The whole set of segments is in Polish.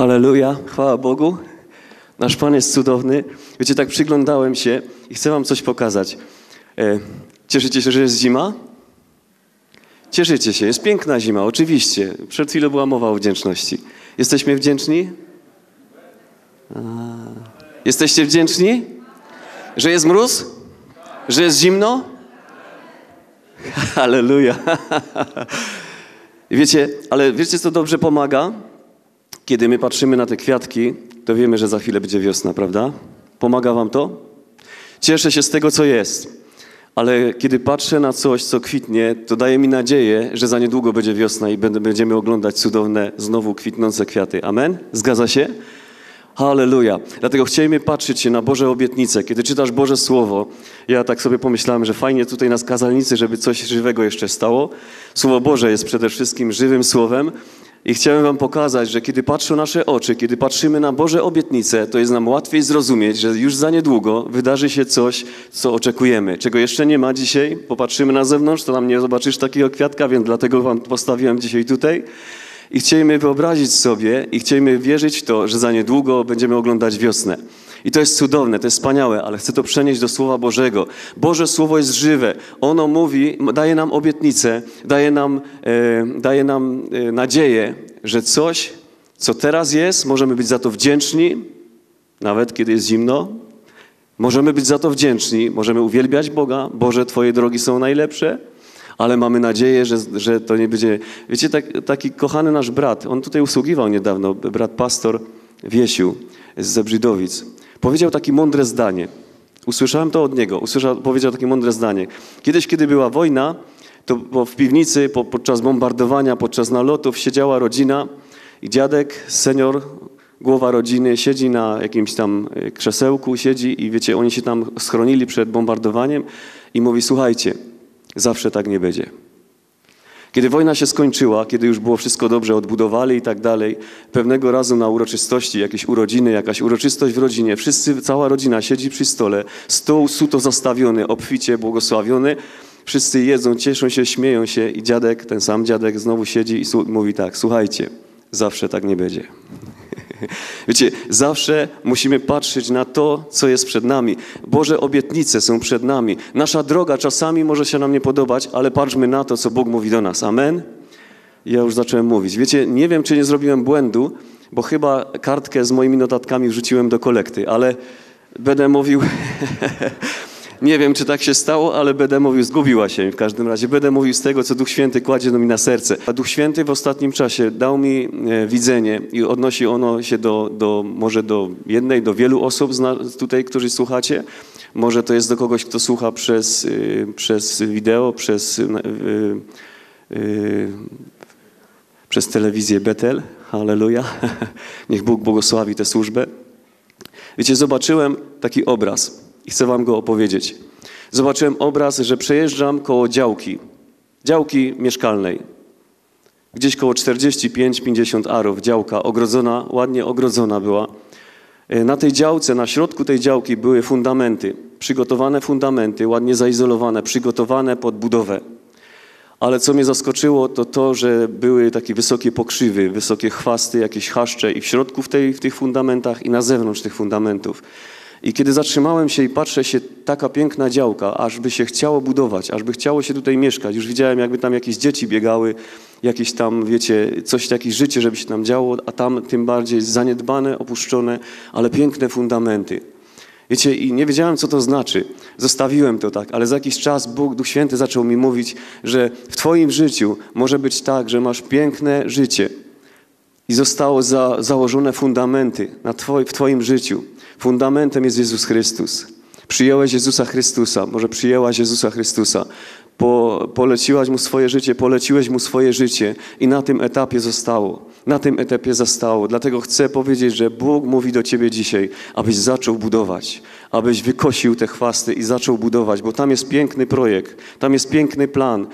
Halleluja, chwała Bogu. Nasz Pan jest cudowny. Wiecie, tak przyglądałem się i chcę wam coś pokazać. Cieszycie się, że jest zima? Cieszycie się, jest piękna zima, oczywiście. Przed chwilą była mowa o wdzięczności. Jesteśmy wdzięczni? Jesteście wdzięczni? Że jest mróz? Że jest zimno? Halleluja. Wiecie, ale wiecie, co dobrze pomaga? Kiedy my patrzymy na te kwiatki, to wiemy, że za chwilę będzie wiosna, prawda? Pomaga wam to? Cieszę się z tego, co jest. Ale kiedy patrzę na coś, co kwitnie, to daje mi nadzieję, że za niedługo będzie wiosna i będziemy oglądać cudowne, znowu kwitnące kwiaty. Amen? Zgadza się? Halleluja. Dlatego chcielibyśmy patrzeć się na Boże obietnice. Kiedy czytasz Boże Słowo, ja tak sobie pomyślałem, że fajnie tutaj na kazalnicy, żeby coś żywego jeszcze stało. Słowo Boże jest przede wszystkim żywym Słowem. I chciałem wam pokazać, że kiedy patrzą nasze oczy, kiedy patrzymy na Boże obietnice, to jest nam łatwiej zrozumieć, że już za niedługo wydarzy się coś, co oczekujemy. Czego jeszcze nie ma dzisiaj, popatrzymy na zewnątrz, to tam nie zobaczysz takiego kwiatka, więc dlatego wam postawiłem dzisiaj tutaj. I chcielibyśmy wyobrazić sobie i chcielibyśmy wierzyć w to, że za niedługo będziemy oglądać wiosnę. I to jest cudowne, to jest wspaniałe, ale chcę to przenieść do Słowa Bożego. Boże Słowo jest żywe. Ono mówi, daje nam obietnicę, daje nam nadzieję, że coś, co teraz jest, możemy być za to wdzięczni, nawet kiedy jest zimno. Możemy być za to wdzięczni, możemy uwielbiać Boga. Boże, Twoje drogi są najlepsze. Ale mamy nadzieję, że to nie będzie... Wiecie, taki kochany nasz brat, on tutaj usługiwał niedawno, brat pastor Wiesiu z Zebrzydowic. Powiedział takie mądre zdanie. Usłyszałem to od niego. Powiedział takie mądre zdanie. Kiedyś, kiedy była wojna, to w piwnicy podczas bombardowania, podczas nalotów siedziała rodzina i dziadek, senior, głowa rodziny siedzi na jakimś tam krzesełku, siedzi i wiecie, oni się tam schronili przed bombardowaniem i mówi, słuchajcie, zawsze tak nie będzie. Kiedy wojna się skończyła, kiedy już było wszystko dobrze, odbudowali i tak dalej, pewnego razu na uroczystości, jakieś urodziny, jakaś uroczystość w rodzinie, cała rodzina siedzi przy stole, stół suto zastawiony, obficie błogosławiony, wszyscy jedzą, cieszą się, śmieją się i dziadek, ten sam dziadek znowu siedzi i mówi tak, słuchajcie, zawsze tak nie będzie. Wiecie, zawsze musimy patrzeć na to, co jest przed nami. Boże obietnice są przed nami. Nasza droga czasami może się nam nie podobać, ale patrzmy na to, co Bóg mówi do nas. Amen? Ja już zacząłem mówić. Wiecie, nie wiem, czy nie zrobiłem błędu, bo chyba kartkę z moimi notatkami wrzuciłem do kolekty, ale będę mówił... Nie wiem, czy tak się stało, ale będę mówił, zgubiła się w każdym razie. Będę mówił z tego, co Duch Święty kładzie mi na serce. A Duch Święty w ostatnim czasie dał mi widzenie i odnosi ono się może do jednej, do wielu osób tutaj, którzy słuchacie. Może to jest do kogoś, kto słucha przez wideo, przez telewizję Betel. Halleluja. Niech Bóg błogosławi tę służbę. Wiecie, zobaczyłem taki obraz. I chcę wam go opowiedzieć. Zobaczyłem obraz, że przejeżdżam koło działki mieszkalnej. Gdzieś koło 45-50 arów działka, ogrodzona, ładnie ogrodzona była. Na tej działce, na środku tej działki były fundamenty, przygotowane fundamenty, ładnie zaizolowane, przygotowane pod budowę. Ale co mnie zaskoczyło, to, że były takie wysokie pokrzywy, wysokie chwasty, jakieś chaszcze i w środku w tych fundamentach i na zewnątrz tych fundamentów. I kiedy zatrzymałem się i patrzę się, taka piękna działka, aż by się chciało budować, aż by chciało się tutaj mieszkać. Już widziałem, jakby tam jakieś dzieci biegały, jakieś tam, wiecie, coś, jakieś życie, żeby się tam działo, a tam tym bardziej zaniedbane, opuszczone, ale piękne fundamenty. Wiecie, i nie wiedziałem, co to znaczy. Zostawiłem to tak, ale za jakiś czas Duch Święty zaczął mi mówić, że w twoim życiu może być tak, że masz piękne życie i zostało założone fundamenty w twoim życiu. Fundamentem jest Jezus Chrystus. Przyjąłeś Jezusa Chrystusa, może przyjęłaś Jezusa Chrystusa. Poleciłaś Mu swoje życie, poleciłeś Mu swoje życie i na tym etapie zostało. Na tym etapie zostało. Dlatego chcę powiedzieć, że Bóg mówi do ciebie dzisiaj, abyś zaczął budować, abyś wykosił te chwasty i zaczął budować, bo tam jest piękny projekt, tam jest piękny plan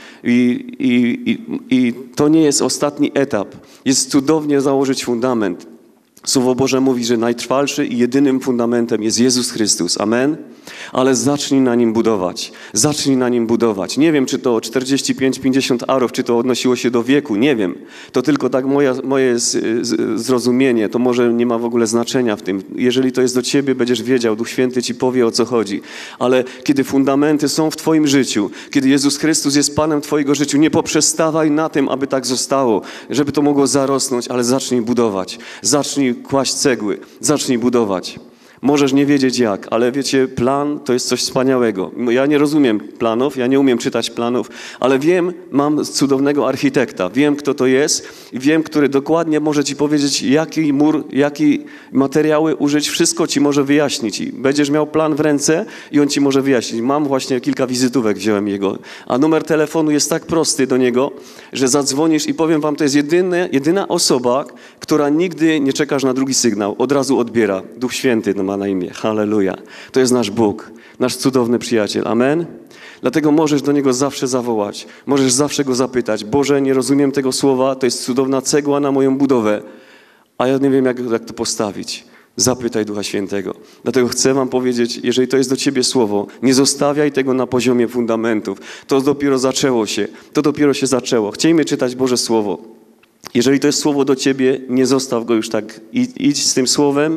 i to nie jest ostatni etap. Jest cudownie założyć fundament. Słowo Boże mówi, że najtrwalszy i jedynym fundamentem jest Jezus Chrystus. Amen? Ale zacznij na Nim budować. Zacznij na Nim budować. Nie wiem, czy to 45-50 arów, czy to odnosiło się do wieku. Nie wiem. To tylko tak moje zrozumienie. To może nie ma w ogóle znaczenia w tym. Jeżeli to jest do Ciebie, będziesz wiedział. Duch Święty Ci powie, o co chodzi. Ale kiedy fundamenty są w Twoim życiu, kiedy Jezus Chrystus jest Panem Twojego życia, nie poprzestawaj na tym, aby tak zostało, żeby to mogło zarosnąć, ale zacznij budować. Zacznij kłaść cegły. Zacznij budować. Możesz nie wiedzieć jak, ale wiecie, plan to jest coś wspaniałego. Ja nie rozumiem planów, ja nie umiem czytać planów, ale wiem, mam cudownego architekta. Wiem, kto to jest i wiem, który dokładnie może Ci powiedzieć, jaki mur, jakie materiały użyć, wszystko Ci może wyjaśnić. I będziesz miał plan w ręce i on Ci może wyjaśnić. Mam właśnie kilka wizytówek, wziąłem jego, a numer telefonu jest tak prosty do niego, że zadzwonisz i powiem Wam, to jest jedyna osoba, która nigdy nie czekasz na drugi sygnał, od razu odbiera. Duch Święty ma na imię. Halleluja. To jest nasz Bóg, nasz cudowny przyjaciel. Amen? Dlatego możesz do Niego zawsze zawołać. Możesz zawsze Go zapytać. Boże, nie rozumiem tego słowa, to jest cudowna cegła na moją budowę, a ja nie wiem, jak to postawić. Zapytaj Ducha Świętego. Dlatego chcę Wam powiedzieć, jeżeli to jest do Ciebie słowo, nie zostawiaj tego na poziomie fundamentów. To dopiero zaczęło się. To dopiero się zaczęło. Chciejmy czytać Boże Słowo. Jeżeli to jest słowo do Ciebie, nie zostaw go już tak. Idź z tym słowem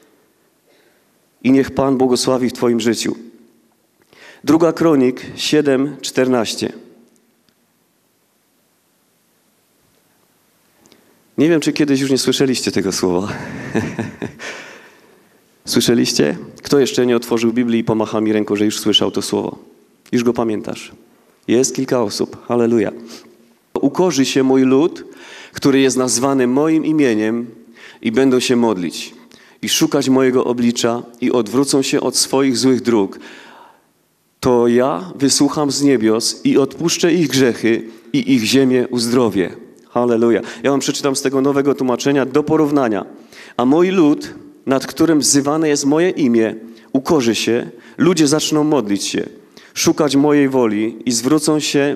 i niech Pan błogosławi w Twoim życiu. 2 Kronik 7:14. Nie wiem, czy kiedyś już nie słyszeliście tego słowa. Słyszeliście? Kto jeszcze nie otworzył Biblii i pomacha mi ręką, że już słyszał to słowo? Już go pamiętasz. Jest kilka osób. Halleluja. Ukorzy się mój lud, który jest nazwany moim imieniem i będą się modlić i szukać mojego oblicza i odwrócą się od swoich złych dróg, to ja wysłucham z niebios i odpuszczę ich grzechy i ich ziemię uzdrowię. Halleluja. Ja wam przeczytam z tego nowego tłumaczenia do porównania. A mój lud, nad którym wzywane jest moje imię, ukorzy się, ludzie zaczną modlić się, szukać mojej woli i zwrócą się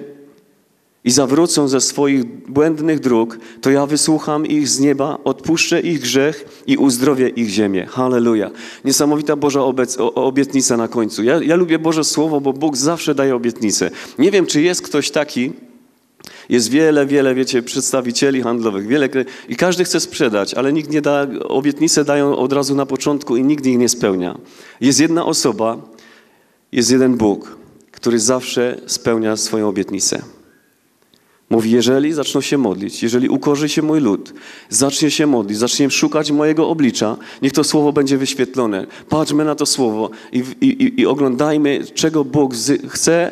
i zawrócą ze swoich błędnych dróg, to ja wysłucham ich z nieba, odpuszczę ich grzech i uzdrowię ich ziemię. Halleluja. Niesamowita Boża obietnica na końcu. Ja lubię Boże Słowo, bo Bóg zawsze daje obietnicę. Nie wiem, czy jest ktoś taki, jest wiele, wiecie, przedstawicieli handlowych, i każdy chce sprzedać, ale nikt nie da, obietnice dają od razu na początku i nikt ich nie spełnia. Jest jedna osoba, jest jeden Bóg, który zawsze spełnia swoją obietnicę. Mówi, jeżeli zaczną się modlić, jeżeli ukorzy się mój lud, zacznie się modlić, zacznie szukać mojego oblicza, niech to słowo będzie wyświetlone. Patrzmy na to słowo i oglądajmy, czego Bóg chce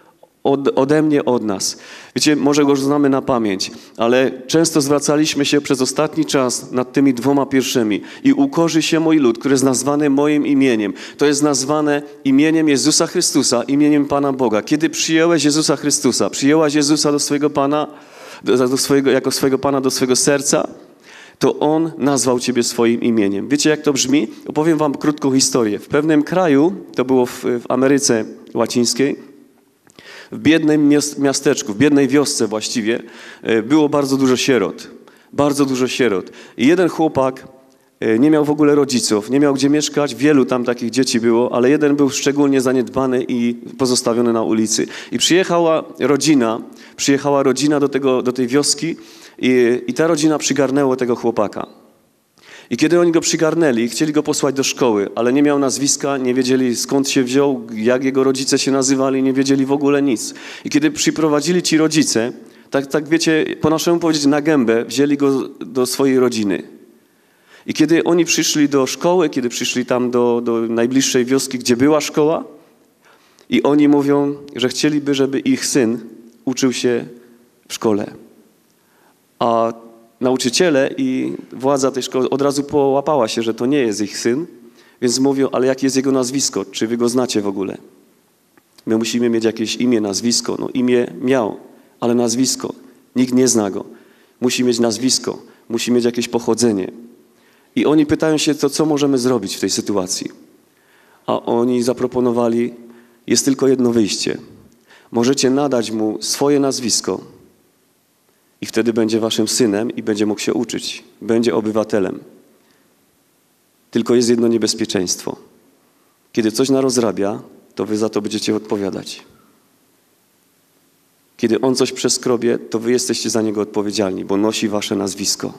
ode mnie, od nas. Wiecie, może go już znamy na pamięć, ale często zwracaliśmy się przez ostatni czas nad tymi dwoma pierwszymi. I ukorzy się mój lud, który jest nazwany moim imieniem. To jest nazwane imieniem Jezusa Chrystusa, imieniem Pana Boga. Kiedy przyjęłeś Jezusa Chrystusa, przyjęłaś Jezusa do swojego Pana, jako swojego Pana do swojego serca, to On nazwał ciebie swoim imieniem. Wiecie, jak to brzmi? Opowiem wam krótką historię. W pewnym kraju, to było w Ameryce Łacińskiej, w biednym miasteczku, w biednej wiosce właściwie, było bardzo dużo sierot. Bardzo dużo sierot. I jeden chłopak nie miał w ogóle rodziców, nie miał gdzie mieszkać, wielu tam takich dzieci było, ale jeden był szczególnie zaniedbany i pozostawiony na ulicy. I przyjechała rodzina do tej wioski i ta rodzina przygarnęła tego chłopaka. I kiedy oni go przygarnęli, chcieli go posłać do szkoły, ale nie miał nazwiska, nie wiedzieli skąd się wziął, jak jego rodzice się nazywali, nie wiedzieli w ogóle nic. I kiedy przyprowadzili ci rodzice, tak wiecie, po naszemu powiedzieć na gębę, wzięli go do swojej rodziny. I kiedy oni przyszli do szkoły, kiedy przyszli tam do najbliższej wioski, gdzie była szkoła, i oni mówią, że chcieliby, żeby ich syn uczył się w szkole. A nauczyciele i władza tej szkoły od razu połapała się, że to nie jest ich syn, więc mówią, ale jakie jest jego nazwisko? Czy wy go znacie w ogóle? My musimy mieć jakieś imię, nazwisko. No imię miał, ale nazwisko. Nikt nie zna go. Musi mieć nazwisko, musi mieć jakieś pochodzenie. I oni pytają się, to co możemy zrobić w tej sytuacji? A oni zaproponowali, jest tylko jedno wyjście. Możecie nadać mu swoje nazwisko i wtedy będzie waszym synem i będzie mógł się uczyć. Będzie obywatelem. Tylko jest jedno niebezpieczeństwo. Kiedy coś narozrabia, to wy za to będziecie odpowiadać. Kiedy on coś przeskrobie, to wy jesteście za niego odpowiedzialni, bo nosi wasze nazwisko.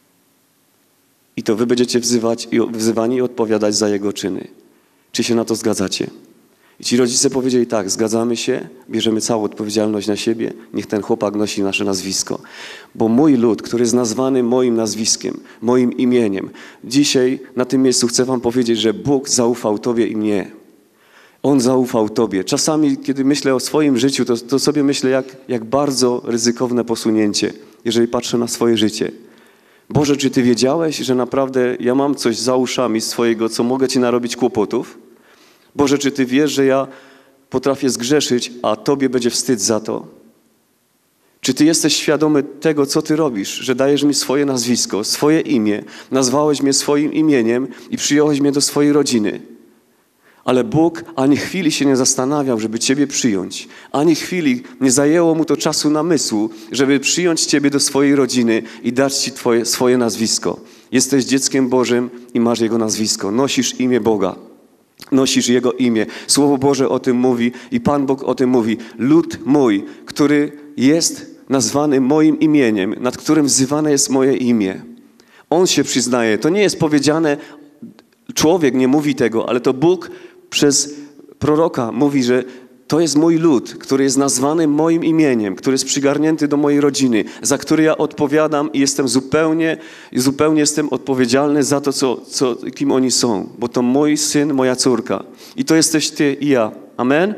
I to wy będziecie wzywani i odpowiadać za jego czyny. Czy się na to zgadzacie? I ci rodzice powiedzieli tak, zgadzamy się, bierzemy całą odpowiedzialność na siebie, niech ten chłopak nosi nasze nazwisko. Bo mój lud, który jest nazwany moim nazwiskiem, moim imieniem, dzisiaj na tym miejscu chcę wam powiedzieć, że Bóg zaufał tobie i mnie. On zaufał tobie. Czasami, kiedy myślę o swoim życiu, to sobie myślę, jak bardzo ryzykowne posunięcie, jeżeli patrzę na swoje życie. Boże, czy Ty wiedziałeś, że naprawdę ja mam coś za uszami swojego, co mogę Ci narobić kłopotów? Boże, czy Ty wiesz, że ja potrafię zgrzeszyć, a Tobie będzie wstyd za to? Czy Ty jesteś świadomy tego, co Ty robisz, że dajesz mi swoje nazwisko, swoje imię, nazwałeś mnie swoim imieniem i przyjąłeś mnie do swojej rodziny? Ale Bóg ani chwili się nie zastanawiał, żeby Ciebie przyjąć. Ani chwili nie zajęło Mu to czasu namysłu, żeby przyjąć Ciebie do swojej rodziny i dać Ci swoje nazwisko. Jesteś dzieckiem Bożym i masz Jego nazwisko. Nosisz imię Boga. Nosisz Jego imię. Słowo Boże o tym mówi i Pan Bóg o tym mówi. Lud mój, który jest nazwany moim imieniem, nad którym wzywane jest moje imię. On się przyznaje. To nie jest powiedziane, człowiek nie mówi tego, ale to Bóg przez proroka mówi, że to jest mój lud, który jest nazwany moim imieniem, który jest przygarnięty do mojej rodziny, za który ja odpowiadam i jestem zupełnie jestem odpowiedzialny za to, kim oni są, bo to mój syn, moja córka. I to jesteś ty i ja. Amen?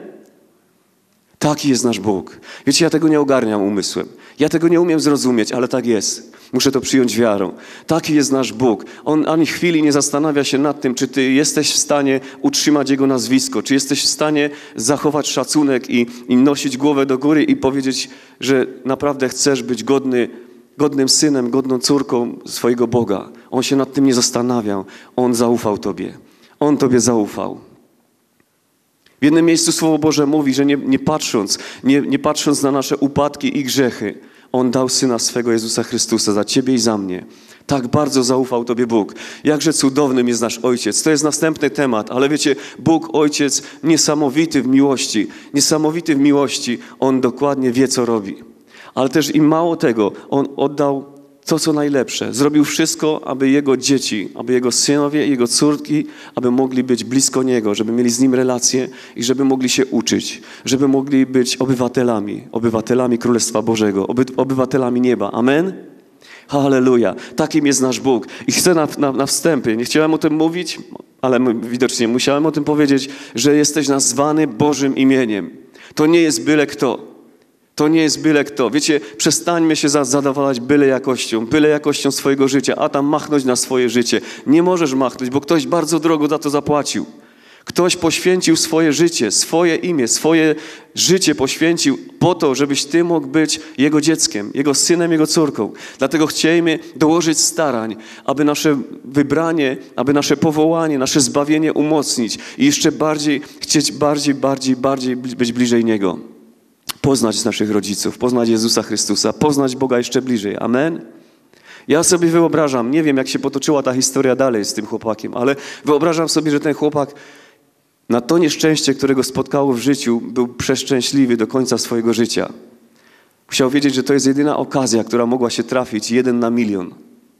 Taki jest nasz Bóg. Wiecie, ja tego nie ogarniam umysłem. Ja tego nie umiem zrozumieć, ale tak jest. Muszę to przyjąć wiarą. Taki jest nasz Bóg. On ani chwili nie zastanawia się nad tym, czy ty jesteś w stanie utrzymać Jego nazwisko, czy jesteś w stanie zachować szacunek i nosić głowę do góry i powiedzieć, że naprawdę chcesz być godnym synem, godną córką swojego Boga. On się nad tym nie zastanawiał. On zaufał Tobie. On Tobie zaufał. W jednym miejscu Słowo Boże mówi, że nie patrząc na nasze upadki i grzechy, On dał Syna swego Jezusa Chrystusa za Ciebie i za mnie. Tak bardzo zaufał Tobie Bóg. Jakże cudownym jest nasz Ojciec. To jest następny temat, ale wiecie, Bóg Ojciec niesamowity w miłości. Niesamowity w miłości. On dokładnie wie, co robi. Ale też i mało tego, On oddał to, co najlepsze. Zrobił wszystko, aby Jego dzieci, aby Jego synowie, Jego córki, aby mogli być blisko Niego, żeby mieli z Nim relacje i żeby mogli się uczyć, żeby mogli być obywatelami Królestwa Bożego, obywatelami nieba. Amen? Halleluja. Takim jest nasz Bóg. I chcę na wstępie, nie chciałem o tym mówić, ale widocznie musiałem o tym powiedzieć, że jesteś nazwany Bożym imieniem. To nie jest byle kto. To nie jest byle kto. Wiecie, przestańmy się zadawalać byle jakością swojego życia, a tam machnąć na swoje życie. Nie możesz machnąć, bo ktoś bardzo drogo za to zapłacił. Ktoś poświęcił swoje życie, swoje imię, swoje życie poświęcił po to, żebyś ty mógł być Jego dzieckiem, Jego synem, Jego córką. Dlatego chciejmy dołożyć starań, aby nasze wybranie, aby nasze powołanie, nasze zbawienie umocnić i jeszcze chcieć bardziej być bliżej Niego. Poznać naszych rodziców, poznać Jezusa Chrystusa, poznać Boga jeszcze bliżej. Amen? Ja sobie wyobrażam, nie wiem jak się potoczyła ta historia dalej z tym chłopakiem, ale wyobrażam sobie, że ten chłopak na to nieszczęście, które go spotkało w życiu, był przeszczęśliwy do końca swojego życia. Musiał wiedzieć, że to jest jedyna okazja, która mogła się trafić, 1 na 1 000 000.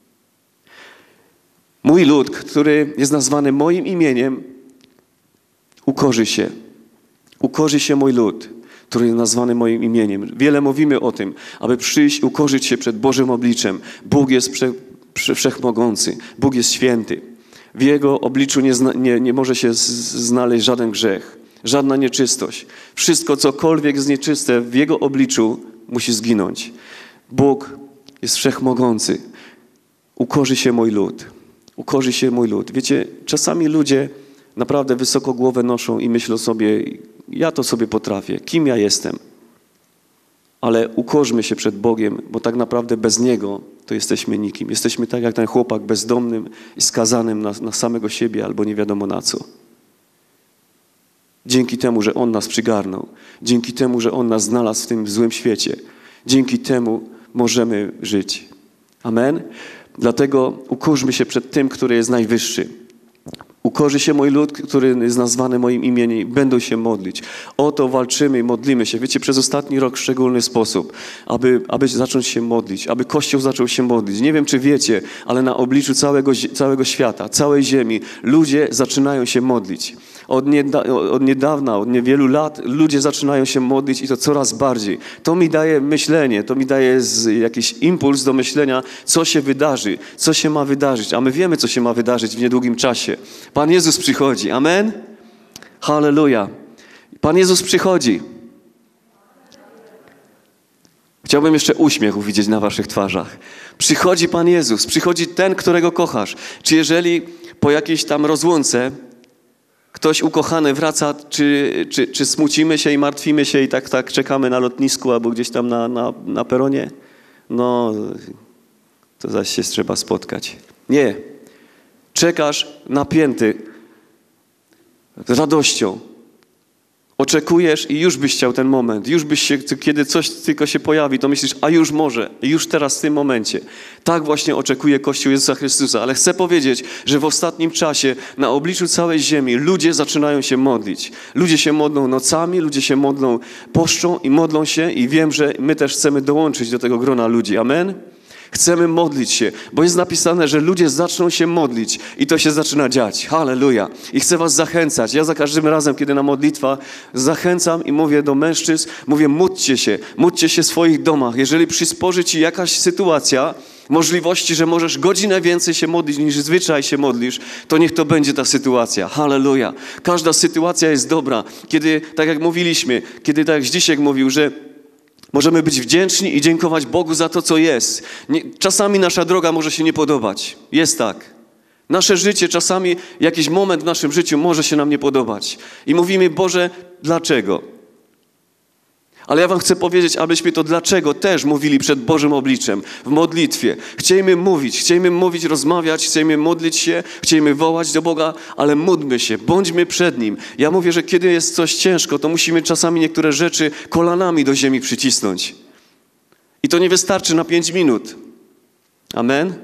Mój lud, który jest nazwany moim imieniem, ukorzy się. Ukorzy się mój lud, który jest nazwany moim imieniem. Wiele mówimy o tym, aby przyjść, ukorzyć się przed Bożym obliczem. Bóg jest wszechmogący, Bóg jest święty. W Jego obliczu nie może się znaleźć żaden grzech, żadna nieczystość. Wszystko, cokolwiek jest nieczyste, w Jego obliczu musi zginąć. Bóg jest wszechmogący. Ukorzy się mój lud. Ukorzy się mój lud. Wiecie, czasami ludzie naprawdę wysoko głowę noszą i myślą sobie, ja to sobie potrafię, kim ja jestem. Ale ukorzmy się przed Bogiem, bo tak naprawdę bez Niego to jesteśmy nikim. Jesteśmy tak jak ten chłopak bezdomnym i skazanym na samego siebie albo nie wiadomo na co. Dzięki temu, że On nas przygarnął. Dzięki temu, że On nas znalazł w tym złym świecie. Dzięki temu możemy żyć. Amen? Dlatego ukorzmy się przed tym, który jest najwyższy. Ukorzy się mój lud, który jest nazwany moim imieniem, będą się modlić. O to walczymy i modlimy się. Wiecie, przez ostatni rok w szczególny sposób, aby zacząć się modlić, aby Kościół zaczął się modlić. Nie wiem, czy wiecie, ale na obliczu całego świata, całej ziemi, ludzie zaczynają się modlić. Od niedawna, od niewielu lat ludzie zaczynają się modlić i to coraz bardziej. To mi daje myślenie, to mi daje jakiś impuls do myślenia, co się wydarzy, co się ma wydarzyć. A my wiemy, co się ma wydarzyć w niedługim czasie. Pan Jezus przychodzi. Amen? Halleluja. Pan Jezus przychodzi. Chciałbym jeszcze uśmiech widzieć na waszych twarzach. Przychodzi Pan Jezus, przychodzi ten, którego kochasz. Czy jeżeli po jakiejś tam rozłące ktoś ukochany wraca, czy smucimy się i martwimy się i tak czekamy na lotnisku albo gdzieś tam na peronie? No, to zaś się trzeba spotkać. Nie. Czekasz napięty, z radością. Oczekujesz i już byś chciał ten moment. Już byś się, kiedy coś tylko się pojawi, to myślisz, a już może, już teraz w tym momencie. Tak właśnie oczekuje Kościół Jezusa Chrystusa. Ale chcę powiedzieć, że w ostatnim czasie na obliczu całej ziemi ludzie zaczynają się modlić. Ludzie się modlą nocami, ludzie się modlą, poszczą i modlą się i wiem, że my też chcemy dołączyć do tego grona ludzi. Amen? Chcemy modlić się, bo jest napisane, że ludzie zaczną się modlić i to się zaczyna dziać. Halleluja. I chcę was zachęcać. Ja za każdym razem, kiedy na modlitwa zachęcam i mówię do mężczyzn, mówię módlcie się w swoich domach. Jeżeli przysporzy ci jakaś sytuacja, możliwości, że możesz godzinę więcej się modlić niż zwyczaj się modlisz, to niech to będzie ta sytuacja. Halleluja. Każda sytuacja jest dobra. Kiedy, tak jak mówiliśmy, kiedy tak jak Zdzisiek mówił, że możemy być wdzięczni i dziękować Bogu za to, co jest. Czasami nasza droga może się nie podobać. Jest tak. Nasze życie, czasami jakiś moment w naszym życiu może się nam nie podobać. I mówimy, Boże, dlaczego? Ale ja wam chcę powiedzieć, abyśmy to dlaczego też mówili przed Bożym obliczem, w modlitwie. Chcielibyśmy mówić, rozmawiać, chcemy modlić się, chcemy wołać do Boga, ale módlmy się, bądźmy przed Nim. Ja mówię, że kiedy jest coś ciężko, to musimy czasami niektóre rzeczy kolanami do ziemi przycisnąć. I to nie wystarczy na 5 minut. Amen?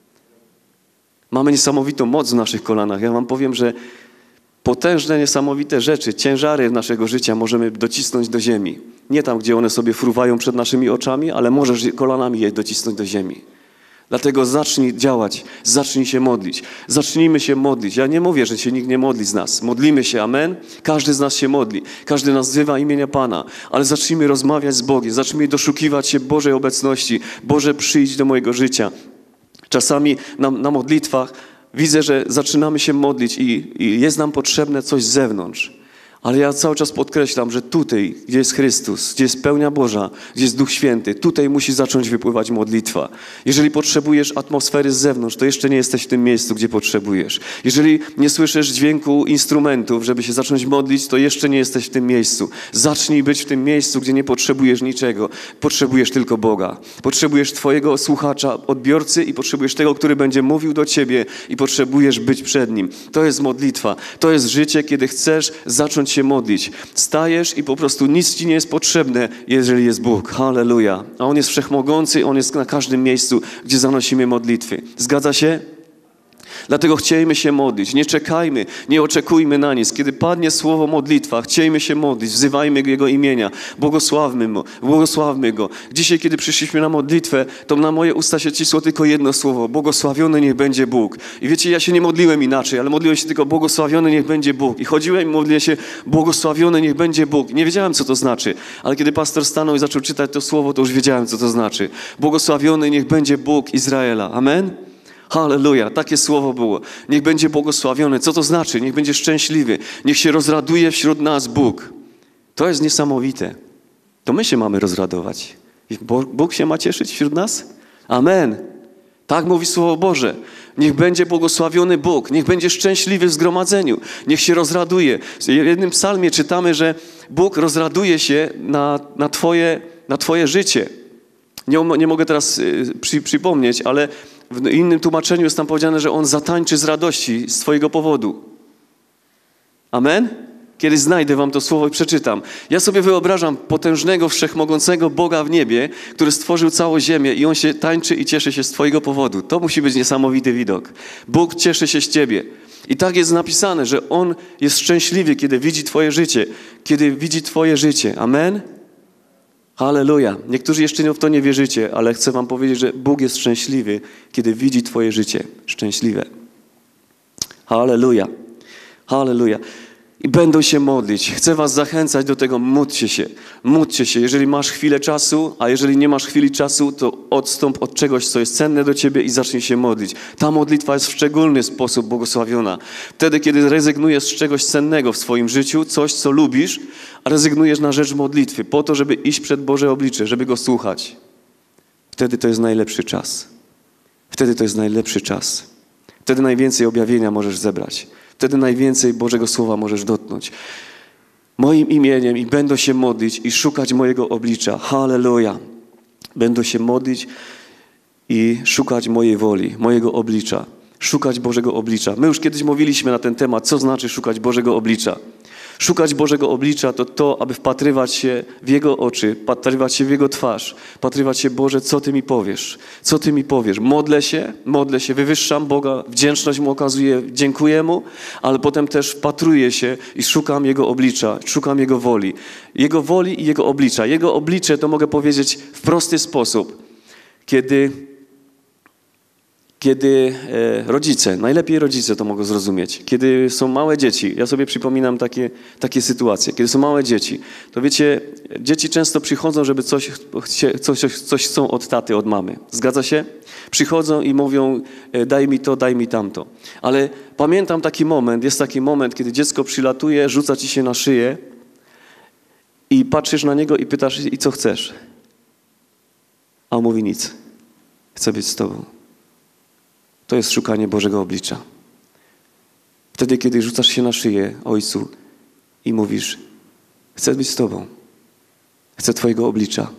Mamy niesamowitą moc w naszych kolanach. Ja wam powiem, że potężne, niesamowite rzeczy, ciężary naszego życia możemy docisnąć do ziemi. Nie tam, gdzie one sobie fruwają przed naszymi oczami, ale możesz kolanami je docisnąć do ziemi. Dlatego zacznij działać, zacznij się modlić. Zacznijmy się modlić. Ja nie mówię, że się nikt nie modli z nas. Modlimy się, amen? Każdy z nas się modli. Każdy nazywa imienia Pana. Ale zacznijmy rozmawiać z Bogiem. Zacznijmy doszukiwać się Bożej obecności. Boże, przyjdź do mojego życia. Czasami na modlitwach widzę, że zaczynamy się modlić i jest nam potrzebne coś z zewnątrz. Ale ja cały czas podkreślam, że tutaj, gdzie jest Chrystus, gdzie jest pełnia Boża, gdzie jest Duch Święty, tutaj musi zacząć wypływać modlitwa. Jeżeli potrzebujesz atmosfery z zewnątrz, to jeszcze nie jesteś w tym miejscu, gdzie potrzebujesz. Jeżeli nie słyszysz dźwięku instrumentów, żeby się zacząć modlić, to jeszcze nie jesteś w tym miejscu. Zacznij być w tym miejscu, gdzie nie potrzebujesz niczego. Potrzebujesz tylko Boga. Potrzebujesz twojego słuchacza, odbiorcy i potrzebujesz tego, który będzie mówił do ciebie i potrzebujesz być przed Nim. To jest modlitwa. To jest życie, kiedy chcesz zacząć się modlić. Stajesz i po prostu nic ci nie jest potrzebne, jeżeli jest Bóg. Halleluja. A On jest wszechmogący, On jest na każdym miejscu, gdzie zanosimy modlitwy. Zgadza się? Dlatego chciejmy się modlić. Nie czekajmy, nie oczekujmy na nic. Kiedy padnie słowo modlitwa, chciejmy się modlić, wzywajmy Jego imienia, błogosławmy Go. Dzisiaj, kiedy przyszliśmy na modlitwę, to na moje usta się cisło tylko jedno słowo. Błogosławiony niech będzie Bóg. I wiecie, ja się nie modliłem inaczej, ale modliłem się tylko błogosławiony niech będzie Bóg. I chodziłem i modliłem się błogosławiony niech będzie Bóg. Nie wiedziałem, co to znaczy, ale kiedy pastor stanął i zaczął czytać to słowo, to już wiedziałem, co to znaczy. Błogosławiony niech będzie Bóg Izraela. Amen? Halleluja, takie słowo było. Niech będzie błogosławiony. Co to znaczy? Niech będzie szczęśliwy. Niech się rozraduje wśród nas Bóg. To jest niesamowite. To my się mamy rozradować. Bóg się ma cieszyć wśród nas? Amen. Tak mówi Słowo Boże. Niech będzie błogosławiony Bóg. Niech będzie szczęśliwy w zgromadzeniu. Niech się rozraduje. W jednym psalmie czytamy, że Bóg rozraduje się na twoje życie. Nie mogę teraz przypomnieć, ale w innym tłumaczeniu jest tam powiedziane, że On zatańczy z radości z twojego powodu. Amen? Kiedyś znajdę wam to słowo i przeczytam. Ja sobie wyobrażam potężnego, wszechmogącego Boga w niebie, który stworzył całą ziemię i On się tańczy i cieszy się z twojego powodu. To musi być niesamowity widok. Bóg cieszy się z ciebie. I tak jest napisane, że On jest szczęśliwy, kiedy widzi twoje życie. Kiedy widzi twoje życie. Amen? Halleluja. Niektórzy jeszcze w to nie wierzycie, ale chcę wam powiedzieć, że Bóg jest szczęśliwy, kiedy widzi twoje życie. Szczęśliwe. Halleluja. Halleluja. I będą się modlić. Chcę was zachęcać do tego, módlcie się. Módlcie się. Jeżeli masz chwilę czasu, a jeżeli nie masz chwili czasu, to odstąp od czegoś, co jest cenne do ciebie i zacznij się modlić. Ta modlitwa jest w szczególny sposób błogosławiona. Wtedy, kiedy rezygnujesz z czegoś cennego w swoim życiu, coś, co lubisz, a rezygnujesz na rzecz modlitwy, po to, żeby iść przed Boże oblicze, żeby Go słuchać. Wtedy to jest najlepszy czas. Wtedy to jest najlepszy czas. Wtedy najwięcej objawienia możesz zebrać. Wtedy najwięcej Bożego Słowa możesz dotknąć. Moim imieniem i będą się modlić i szukać mojego oblicza. Halleluja. Będą się modlić i szukać mojej woli, mojego oblicza. Szukać Bożego oblicza. My już kiedyś mówiliśmy na ten temat, co znaczy szukać Bożego oblicza. Szukać Bożego oblicza to to, aby wpatrywać się w Jego oczy, wpatrywać się w Jego twarz, wpatrywać się, Boże, co Ty mi powiesz? Co Ty mi powiesz? Modlę się, wywyższam Boga, wdzięczność Mu okazuję, dziękuję Mu, ale potem też wpatruję się i szukam Jego oblicza, szukam Jego woli. Jego woli i Jego oblicza. Jego oblicze to mogę powiedzieć w prosty sposób. Kiedy rodzice, najlepiej rodzice to mogą zrozumieć, kiedy są małe dzieci, ja sobie przypominam takie sytuacje, kiedy są małe dzieci, to wiecie, dzieci często przychodzą, żeby coś chcą od taty, od mamy. Zgadza się? Przychodzą i mówią, daj mi to, daj mi tamto. Ale pamiętam jest taki moment, kiedy dziecko przylatuje, rzuca ci się na szyję i patrzysz na niego i pytasz, i co chcesz? A on mówi nic. Chcę być z tobą. To jest szukanie Bożego oblicza. Wtedy, kiedy rzucasz się na szyję Ojcu i mówisz, chcę być z Tobą. Chcę Twojego oblicza.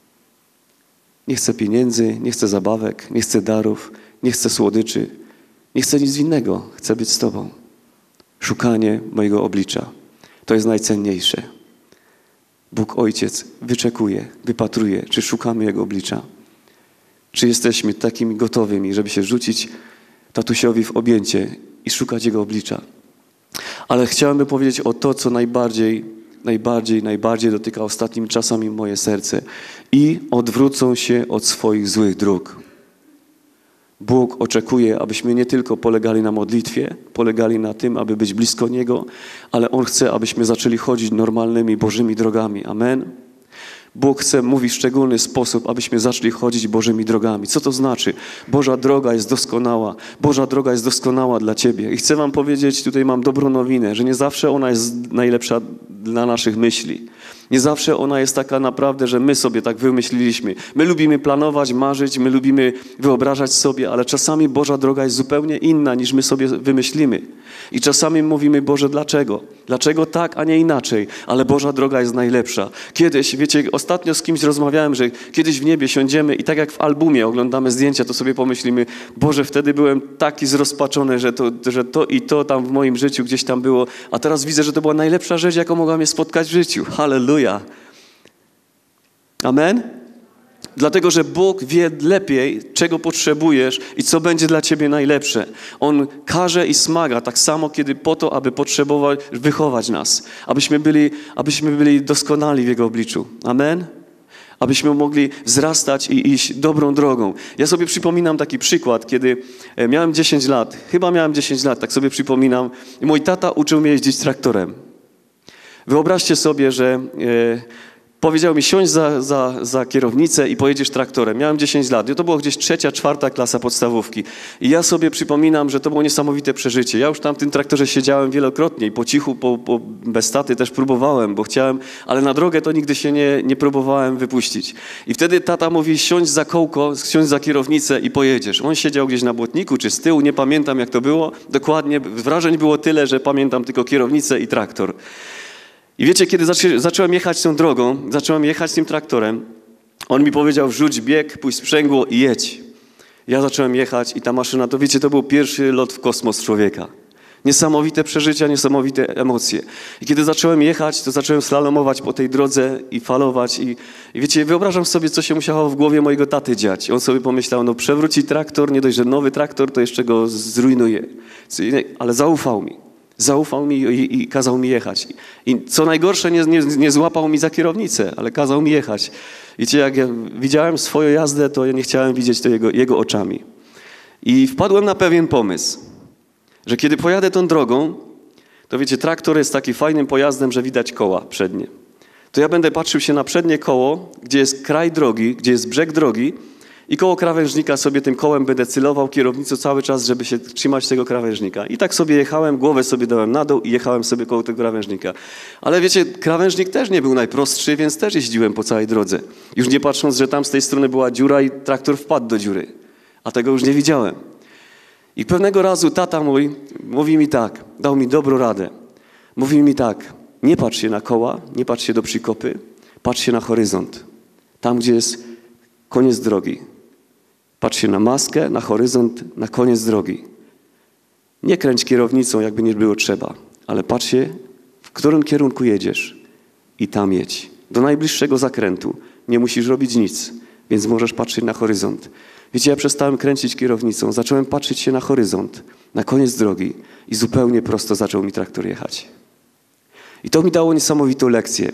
Nie chcę pieniędzy, nie chcę zabawek, nie chcę darów, nie chcę słodyczy, nie chcę nic innego. Chcę być z Tobą. Szukanie mojego oblicza. To jest najcenniejsze. Bóg Ojciec wyczekuje, wypatruje, czy szukamy Jego oblicza. Czy jesteśmy takimi gotowymi, żeby się rzucić tatusiowi w objęcie i szukać Jego oblicza. Ale chciałem powiedzieć o to, co najbardziej dotyka ostatnimi czasami moje serce. I odwrócą się od swoich złych dróg. Bóg oczekuje, abyśmy nie tylko polegali na modlitwie, polegali na tym, aby być blisko Niego, ale On chce, abyśmy zaczęli chodzić normalnymi Bożymi drogami. Amen. Bóg mówi w szczególny sposób, abyśmy zaczęli chodzić Bożymi drogami. Co to znaczy? Boża droga jest doskonała. Boża droga jest doskonała dla Ciebie. I chcę wam powiedzieć, tutaj mam dobrą nowinę, że nie zawsze ona jest najlepsza dla naszych myśli. Nie zawsze ona jest taka naprawdę, że my sobie tak wymyśliliśmy. My lubimy planować, marzyć, my lubimy wyobrażać sobie, ale czasami Boża droga jest zupełnie inna, niż my sobie wymyślimy. I czasami mówimy, Boże, dlaczego? Dlaczego tak, a nie inaczej? Ale Boża droga jest najlepsza. Kiedyś, wiecie, ostatnio z kimś rozmawiałem, że kiedyś w niebie siądziemy i tak jak w albumie oglądamy zdjęcia, to sobie pomyślimy, Boże, wtedy byłem taki zrozpaczony, że to i to tam w moim życiu gdzieś tam było, a teraz widzę, że to była najlepsza rzecz, jaką mogła mnie spotkać w życiu. Halleluja. Amen? Dlatego, że Bóg wie lepiej, czego potrzebujesz i co będzie dla ciebie najlepsze. On karze i smaga tak samo, kiedy po to, aby wychować nas. Abyśmy byli doskonali w Jego obliczu. Amen? Abyśmy mogli wzrastać i iść dobrą drogą. Ja sobie przypominam taki przykład, kiedy miałem 10 lat. Chyba miałem 10 lat, tak sobie przypominam. I mój tata uczył mnie jeździć traktorem. Wyobraźcie sobie, że powiedział mi, siądź za kierownicę i pojedziesz traktorem. Miałem 10 lat. I to było gdzieś 3., 4. klasa podstawówki. I ja sobie przypominam, że to było niesamowite przeżycie. Ja już tam w tym traktorze siedziałem wielokrotnie i po cichu, bez taty też próbowałem, bo chciałem, ale na drogę to nigdy się nie próbowałem wypuścić. I wtedy tata mówi, siądź za kołko, siądź za kierownicę i pojedziesz. On siedział gdzieś na błotniku czy z tyłu, nie pamiętam jak to było. Dokładnie, wrażeń było tyle, że pamiętam tylko kierownicę i traktor. I wiecie, kiedy zacząłem jechać tą drogą, zacząłem jechać tym traktorem, on mi powiedział, wrzuć bieg, puść sprzęgło i jedź. Ja zacząłem jechać i ta maszyna, to wiecie, to był pierwszy lot w kosmos człowieka. Niesamowite przeżycia, niesamowite emocje. I kiedy zacząłem jechać, to zacząłem slalomować po tej drodze i falować. I wiecie, wyobrażam sobie, co się musiało w głowie mojego taty dziać. On sobie pomyślał, no przewróci traktor, nie dość, że nowy traktor, to jeszcze go zrujnuje. Ale zaufał mi i kazał mi jechać. I co najgorsze, nie złapał mi za kierownicę, ale kazał mi jechać. Wiecie, jak ja widziałem swoją jazdę, to ja nie chciałem widzieć to jego oczami. I wpadłem na pewien pomysł, że kiedy pojadę tą drogą, to wiecie, traktor jest takim fajnym pojazdem, że widać koła przednie. To ja będę patrzył się na przednie koło, gdzie jest kraj drogi, gdzie jest brzeg drogi i koło krawężnika sobie tym kołem będę cylował kierownicą cały czas, żeby się trzymać tego krawężnika. I tak sobie jechałem, głowę sobie dałem na dół i jechałem sobie koło tego krawężnika. Ale wiecie, krawężnik też nie był najprostszy, więc też jeździłem po całej drodze. Już nie patrząc, że tam z tej strony była dziura i traktor wpadł do dziury. A tego już nie widziałem. I pewnego razu tata mój mówi mi tak, dał mi dobrą radę. Mówi mi tak, nie patrz się na koła, nie patrz się do przykopy, patrz się na horyzont. Tam, gdzie jest koniec drogi. Patrz się na maskę, na horyzont, na koniec drogi. Nie kręć kierownicą, jakby nie było trzeba, ale patrz się, w którym kierunku jedziesz i tam jedź. Do najbliższego zakrętu. Nie musisz robić nic, więc możesz patrzeć na horyzont. Wiecie, ja przestałem kręcić kierownicą, zacząłem patrzeć się na horyzont, na koniec drogi i zupełnie prosto zaczął mi traktor jechać. I to mi dało niesamowitą lekcję.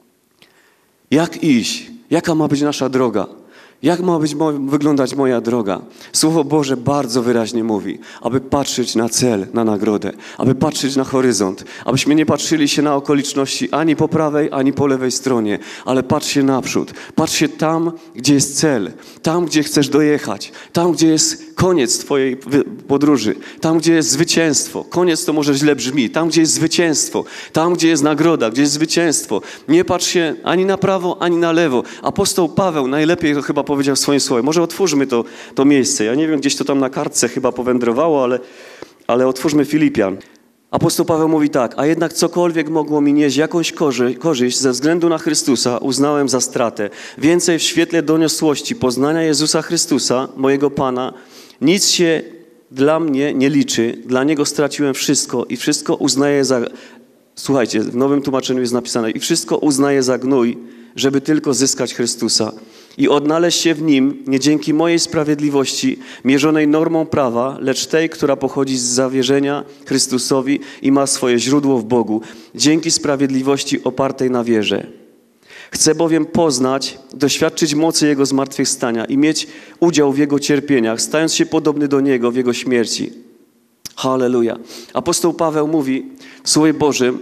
Jak iść? Jaka ma być nasza droga? Jak ma wyglądać moja droga? Słowo Boże bardzo wyraźnie mówi, aby patrzeć na cel, na nagrodę, aby patrzeć na horyzont, abyśmy nie patrzyli się na okoliczności ani po prawej, ani po lewej stronie, ale patrz się naprzód. Patrz się tam, gdzie jest cel, tam, gdzie chcesz dojechać, tam, gdzie jest koniec twojej podróży, tam, gdzie jest zwycięstwo. Koniec to może źle brzmi. Tam, gdzie jest zwycięstwo, tam, gdzie jest nagroda, gdzie jest zwycięstwo. Nie patrz się ani na prawo, ani na lewo. Apostoł Paweł najlepiej to chyba powiedział w swoim słowie. Może otwórzmy to miejsce. Ja nie wiem, gdzieś to tam na kartce chyba powędrowało, ale otwórzmy Filipian. Apostoł Paweł mówi tak, a jednak cokolwiek mogło mi nieść jakąś korzyść ze względu na Chrystusa, uznałem za stratę. Więcej w świetle doniosłości poznania Jezusa Chrystusa, mojego Pana, nic się dla mnie nie liczy. Dla Niego straciłem wszystko i wszystko uznaję za... Słuchajcie, w nowym tłumaczeniu jest napisane i wszystko uznaję za gnój, żeby tylko zyskać Chrystusa i odnaleźć się w Nim nie dzięki mojej sprawiedliwości mierzonej normą prawa, lecz tej, która pochodzi z zawierzenia Chrystusowi i ma swoje źródło w Bogu, dzięki sprawiedliwości opartej na wierze. Chcę bowiem poznać, doświadczyć mocy Jego zmartwychwstania i mieć udział w Jego cierpieniach, stając się podobny do Niego w Jego śmierci. Halleluja. Apostoł Paweł mówi w Słowie Bożym,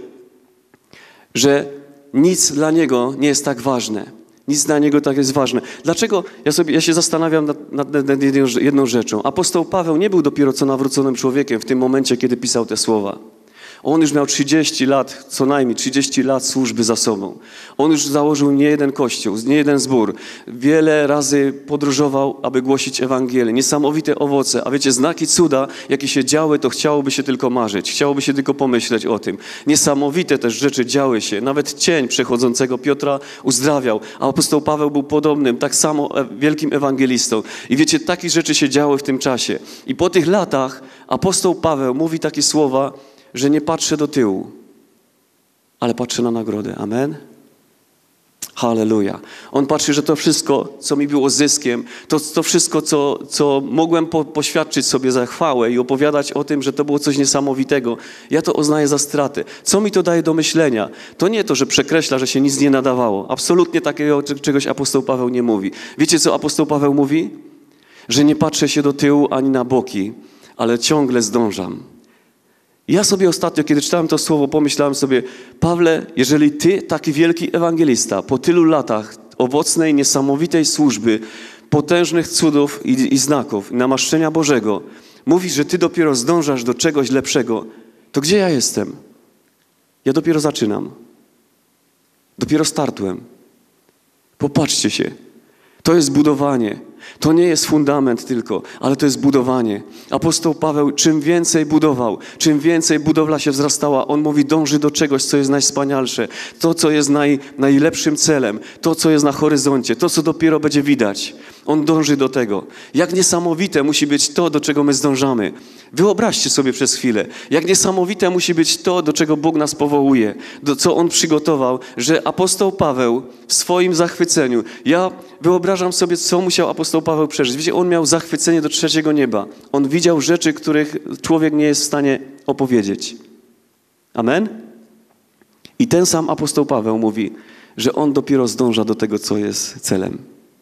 że nic dla Niego nie jest tak ważne. Nic dla Niego tak jest ważne. Dlaczego? Ja się zastanawiam nad jedną rzeczą. Apostoł Paweł nie był dopiero co nawróconym człowiekiem w tym momencie, kiedy pisał te słowa. On już miał 30 lat, co najmniej 30 lat służby za sobą. On już założył nie jeden kościół, nie jeden zbór. Wiele razy podróżował, aby głosić Ewangelię. Niesamowite owoce. A wiecie, znaki cuda, jakie się działy, to chciałoby się tylko marzyć. Chciałoby się tylko pomyśleć o tym. Niesamowite też rzeczy działy się. Nawet cień przechodzącego Piotra uzdrawiał. A apostoł Paweł był podobnym, tak samo wielkim ewangelistą. I wiecie, takie rzeczy się działy w tym czasie. I po tych latach apostoł Paweł mówi takie słowa, że nie patrzę do tyłu, ale patrzę na nagrodę. Amen? Halleluja. On patrzy, że to wszystko, co mi było zyskiem, to wszystko, co mogłem poświadczyć sobie za chwałę i opowiadać o tym, że to było coś niesamowitego, ja to uznaję za stratę. Co mi to daje do myślenia? To nie to, że przekreśla, że się nic nie nadawało. Absolutnie takiego czegoś apostoł Paweł nie mówi. Wiecie, co apostoł Paweł mówi? Że nie patrzę się do tyłu ani na boki, ale ciągle zdążam. Ja sobie ostatnio, kiedy czytałem to słowo, pomyślałem sobie, Pawle, jeżeli ty, taki wielki ewangelista, po tylu latach owocnej, niesamowitej służby, potężnych cudów i znaków, namaszczenia Bożego, mówisz, że ty dopiero zdążasz do czegoś lepszego, to gdzie ja jestem? Ja dopiero zaczynam. Dopiero startłem. Popatrzcie się. To jest budowanie. To nie jest fundament tylko, ale to jest budowanie. Apostoł Paweł czym więcej budował, czym więcej budowla się wzrastała, on mówi, dąży do czegoś, co jest najwspanialsze, to, co jest najlepszym celem, to, co jest na horyzoncie, to, co dopiero będzie widać. On dąży do tego. Jak niesamowite musi być to, do czego my zdążamy. Wyobraźcie sobie przez chwilę, jak niesamowite musi być to, do czego Bóg nas powołuje, do co On przygotował, że apostoł Paweł w swoim zachwyceniu, ja wyobrażam sobie, co musiał apostoł Paweł przeżyć. Wiecie, on miał zachwycenie do trzeciego nieba. On widział rzeczy, których człowiek nie jest w stanie opowiedzieć. Amen? I ten sam apostoł Paweł mówi, że on dopiero zdąża do tego, co jest celem.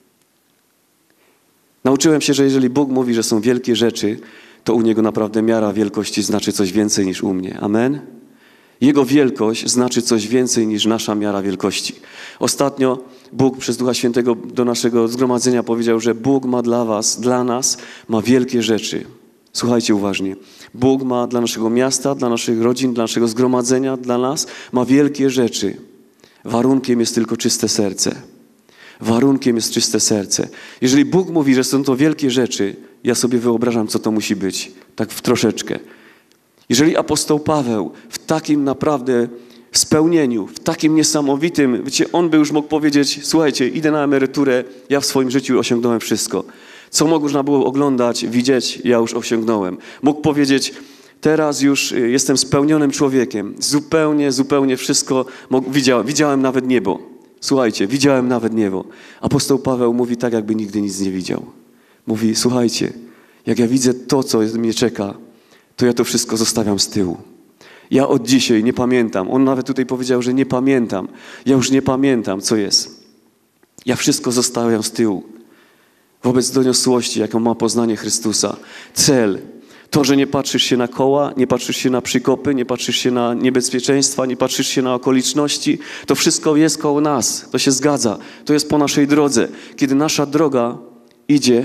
Nauczyłem się, że jeżeli Bóg mówi, że są wielkie rzeczy, to u Niego naprawdę miara wielkości znaczy coś więcej niż u mnie. Amen? Jego wielkość znaczy coś więcej niż nasza miara wielkości. Ostatnio Bóg przez Ducha Świętego do naszego zgromadzenia powiedział, że Bóg ma dla was, dla nas, ma wielkie rzeczy. Słuchajcie uważnie. Bóg ma dla naszego miasta, dla naszych rodzin, dla naszego zgromadzenia, dla nas, ma wielkie rzeczy. Warunkiem jest tylko czyste serce. Warunkiem jest czyste serce. Jeżeli Bóg mówi, że są to wielkie rzeczy, ja sobie wyobrażam, co to musi być. Tak w troszeczkę. Jeżeli apostoł Paweł w takim naprawdę spełnieniu, w takim niesamowitym, wiecie, on by już mógł powiedzieć, słuchajcie, idę na emeryturę, ja w swoim życiu osiągnąłem wszystko. Co można było oglądać, widzieć, ja już osiągnąłem. Mógł powiedzieć, teraz już jestem spełnionym człowiekiem. Zupełnie wszystko widziałem nawet niebo. Słuchajcie, widziałem nawet niebo. Apostoł Paweł mówi tak, jakby nigdy nic nie widział. Mówi, słuchajcie, jak ja widzę to, co mnie czeka, to ja to wszystko zostawiam z tyłu. Ja od dzisiaj nie pamiętam. On nawet tutaj powiedział, że nie pamiętam. Ja już nie pamiętam, co jest. Ja wszystko zostawiam z tyłu. Wobec doniosłości, jaką ma poznanie Chrystusa. Cel. To, że nie patrzysz się na koła, nie patrzysz się na przykopy, nie patrzysz się na niebezpieczeństwa, nie patrzysz się na okoliczności. To wszystko jest koło nas. To się zgadza. To jest po naszej drodze. Kiedy nasza droga idzie,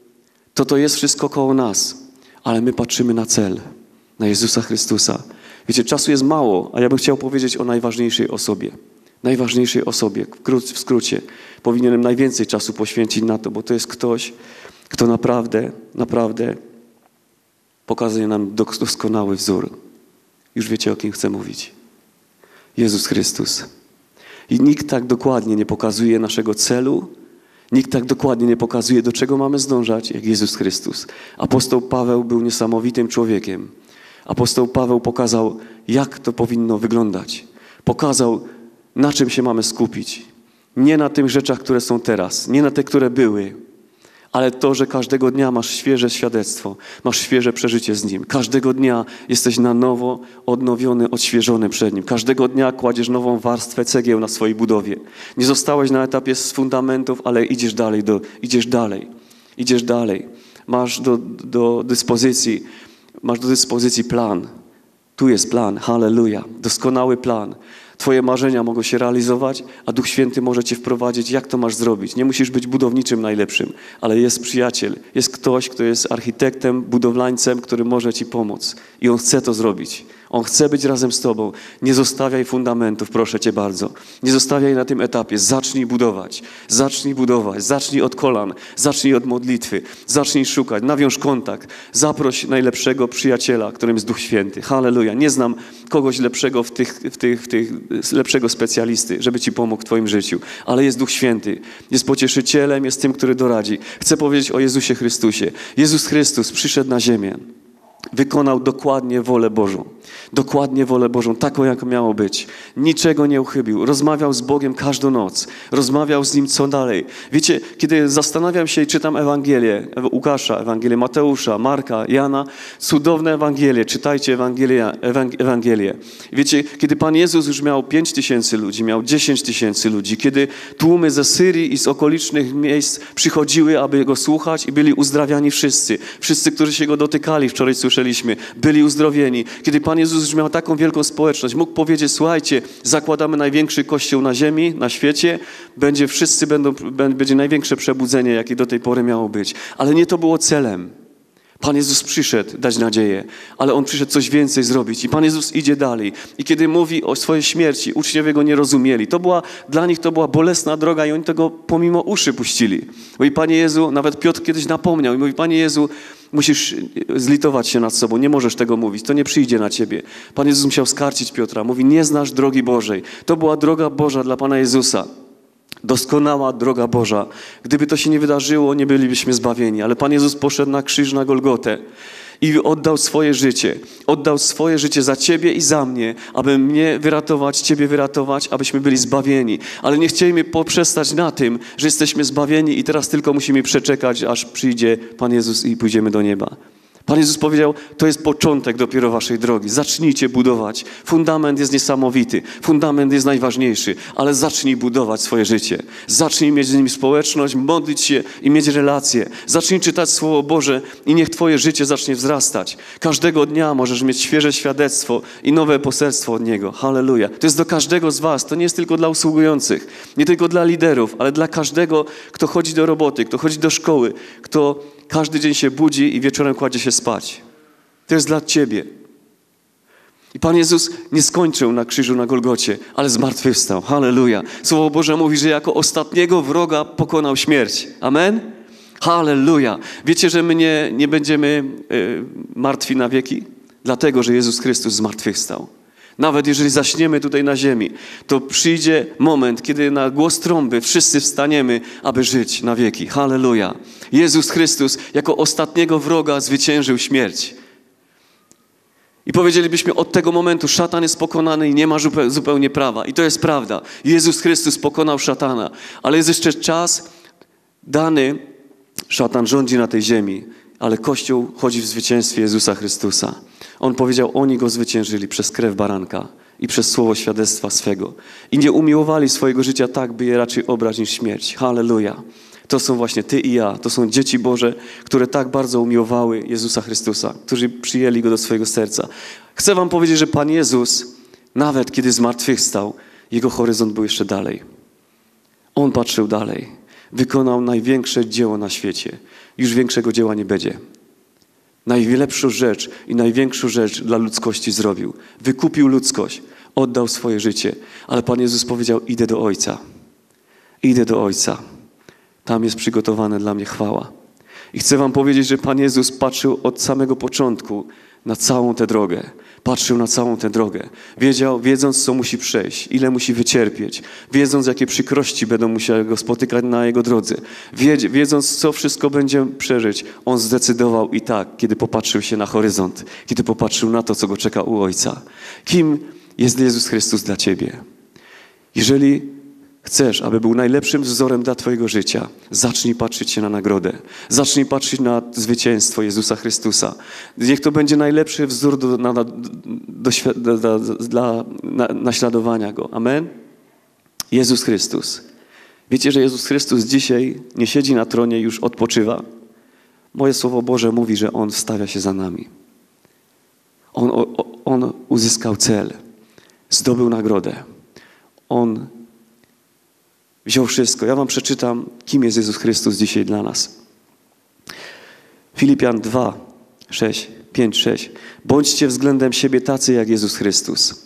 to jest wszystko koło nas. Ale my patrzymy na cel. Na Jezusa Chrystusa. Wiecie, czasu jest mało, a ja bym chciał powiedzieć o najważniejszej osobie. Najważniejszej osobie, w skrócie. Powinienem najwięcej czasu poświęcić na to, bo to jest ktoś, kto naprawdę pokazuje nam doskonały wzór. Już wiecie, o kim chcę mówić. Jezus Chrystus. I nikt tak dokładnie nie pokazuje naszego celu, nikt tak dokładnie nie pokazuje, do czego mamy zdążać, jak Jezus Chrystus. Apostoł Paweł był niesamowitym człowiekiem. Apostoł Paweł pokazał, jak to powinno wyglądać. Pokazał, na czym się mamy skupić. Nie na tych rzeczach, które są teraz, nie na te, które były, ale to, że każdego dnia masz świeże świadectwo, masz świeże przeżycie z Nim. Każdego dnia jesteś na nowo odnowiony, odświeżony przed Nim. Każdego dnia kładziesz nową warstwę cegieł na swojej budowie. Nie zostałeś na etapie z fundamentów, ale idziesz dalej. Masz do dyspozycji plan. Tu jest plan, halleluja, doskonały plan. Twoje marzenia mogą się realizować, a Duch Święty może Cię wprowadzić, jak to masz zrobić. Nie musisz być budowniczym najlepszym, ale jest przyjaciel, jest ktoś, kto jest architektem, budowlańcem, który może Ci pomóc. I On chce to zrobić. On chce być razem z Tobą. Nie zostawiaj fundamentów, proszę Cię bardzo. Nie zostawiaj na tym etapie. Zacznij budować, zacznij od kolan, zacznij od modlitwy, zacznij szukać, nawiąż kontakt, zaproś najlepszego przyjaciela, którym jest Duch Święty. Halleluja. Nie znam kogoś lepszego lepszego specjalisty, żeby Ci pomógł w Twoim życiu. Ale jest Duch Święty. Jest pocieszycielem, jest tym, który doradzi. Chcę powiedzieć o Jezusie Chrystusie. Jezus Chrystus przyszedł na ziemię. Wykonał dokładnie wolę Bożą. Dokładnie wolę Bożą, taką jak miało być. Niczego nie uchybił. Rozmawiał z Bogiem każdą noc. Rozmawiał z Nim co dalej. Wiecie, kiedy zastanawiam się i czytam Ewangelię Łukasza, Ewangelię Mateusza, Marka, Jana, cudowne Ewangelie. Czytajcie Ewangelię. Wiecie, kiedy Pan Jezus już miał 5 000 ludzi, miał 10 000 ludzi, kiedy tłumy ze Syrii i z okolicznych miejsc przychodziły, aby Go słuchać i byli uzdrawiani wszyscy. Wszyscy, którzy się Go dotykali, wczoraj słyszeliśmy, byli uzdrowieni. Kiedy Pan Jezus już miał taką wielką społeczność, mógł powiedzieć, słuchajcie, zakładamy największy kościół na ziemi, na świecie, będzie największe przebudzenie, jakie do tej pory miało być. Ale nie to było celem. Pan Jezus przyszedł dać nadzieję, ale On przyszedł coś więcej zrobić. I Pan Jezus idzie dalej. I kiedy mówi o swojej śmierci, uczniowie Go nie rozumieli. Dla nich to była bolesna droga i oni tego pomimo uszy puścili. Mówi, Panie Jezu, nawet Piotr kiedyś napomniał i mówi, Panie Jezu, musisz zlitować się nad sobą, nie możesz tego mówić, to nie przyjdzie na Ciebie. Pan Jezus musiał skarcić Piotra. Mówi, nie znasz drogi Bożej. To była droga Boża dla Pana Jezusa. Doskonała droga Boża. Gdyby to się nie wydarzyło, nie bylibyśmy zbawieni. Ale Pan Jezus poszedł na krzyż, na Golgotę i oddał swoje życie. Oddał swoje życie za Ciebie i za mnie, aby mnie wyratować, Ciebie wyratować, abyśmy byli zbawieni. Ale nie chcielibyśmy poprzestać na tym, że jesteśmy zbawieni i teraz tylko musimy przeczekać, aż przyjdzie Pan Jezus i pójdziemy do nieba. Pan Jezus powiedział, to jest początek dopiero waszej drogi. Zacznijcie budować. Fundament jest niesamowity. Fundament jest najważniejszy, ale zacznij budować swoje życie. Zacznij mieć z nim społeczność, modlić się i mieć relacje. Zacznij czytać Słowo Boże i niech twoje życie zacznie wzrastać. Każdego dnia możesz mieć świeże świadectwo i nowe poselstwo od Niego. Halleluja. To jest do każdego z was. To nie jest tylko dla usługujących, nie tylko dla liderów, ale dla każdego, kto chodzi do roboty, kto chodzi do szkoły, kto każdy dzień się budzi i wieczorem kładzie się spać. To jest dla Ciebie. I Pan Jezus nie skończył na krzyżu na Golgocie, ale zmartwychwstał. Halleluja. Słowo Boże mówi, że jako ostatniego wroga pokonał śmierć. Amen? Halleluja. Wiecie, że my nie będziemy martwi na wieki? Dlatego, że Jezus Chrystus zmartwychwstał. Nawet jeżeli zaśniemy tutaj na ziemi, to przyjdzie moment, kiedy na głos trąby wszyscy wstaniemy, aby żyć na wieki. Halleluja. Jezus Chrystus jako ostatniego wroga zwyciężył śmierć. I powiedzielibyśmy, od tego momentu szatan jest pokonany i nie ma zupełnie prawa. I to jest prawda. Jezus Chrystus pokonał szatana. Ale jest jeszcze czas dany, szatan rządzi na tej ziemi, ale Kościół chodzi w zwycięstwie Jezusa Chrystusa. On powiedział, oni Go zwyciężyli przez krew baranka i przez słowo świadectwa swego. I nie umiłowali swojego życia tak, by je raczej obrać niż śmierć. Halleluja. To są właśnie Ty i ja. To są dzieci Boże, które tak bardzo umiłowały Jezusa Chrystusa, którzy przyjęli Go do swojego serca. Chcę wam powiedzieć, że Pan Jezus, nawet kiedy zmartwychwstał, Jego horyzont był jeszcze dalej. On patrzył dalej. Wykonał największe dzieło na świecie. Już większego dzieła nie będzie. Najlepszą rzecz i największą rzecz dla ludzkości zrobił. Wykupił ludzkość. Oddał swoje życie. Ale Pan Jezus powiedział, idę do Ojca. Idę do Ojca. Tam jest przygotowana dla mnie chwała. I chcę wam powiedzieć, że Pan Jezus patrzył od samego początku na całą tę drogę. Patrzył na całą tę drogę. Wiedząc, co musi przejść, ile musi wycierpieć. Wiedząc, jakie przykrości będą musiały go spotykać na jego drodze. Wiedząc, co wszystko będzie przeżyć. On zdecydował i tak, kiedy popatrzył się na horyzont. Kiedy popatrzył na to, co go czeka u Ojca. Kim jest Jezus Chrystus dla ciebie? Jeżeli chcesz, aby był najlepszym wzorem dla twojego życia, zacznij patrzeć się na nagrodę. Zacznij patrzeć na zwycięstwo Jezusa Chrystusa. Niech to będzie najlepszy wzór dla naśladowania Go. Amen? Jezus Chrystus. Wiecie, że Jezus Chrystus dzisiaj nie siedzi na tronie, już odpoczywa? Moje Słowo Boże mówi, że On wstawia się za nami. On uzyskał cel. Zdobył nagrodę. On wziął wszystko. Ja wam przeczytam, kim jest Jezus Chrystus dzisiaj dla nas. Filipian 2, 6, 5, 6. Bądźcie względem siebie tacy jak Jezus Chrystus.